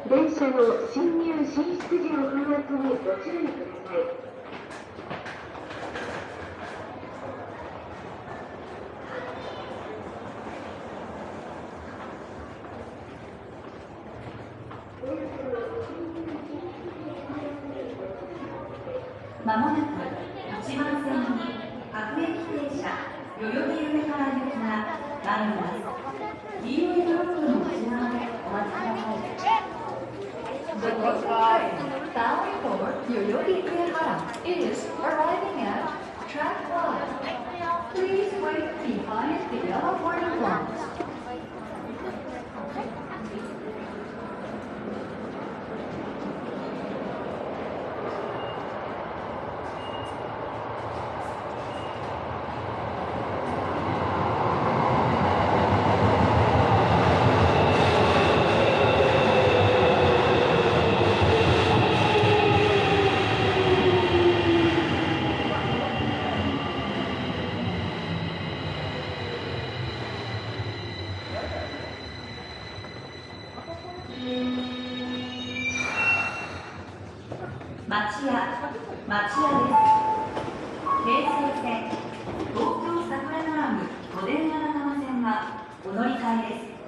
電車の進入進出時の封圧にご注意ください。 まもなく1番線に各駅停車代々木上原行きが参ります。黄色いブロックの内側でお待ちください。The next train bound for Yoyogi Uehara is arriving at track 1. Please wait behind the yellow warning lights. 町屋です。京成線、東京桜並木都電荒川線はお乗り換えです。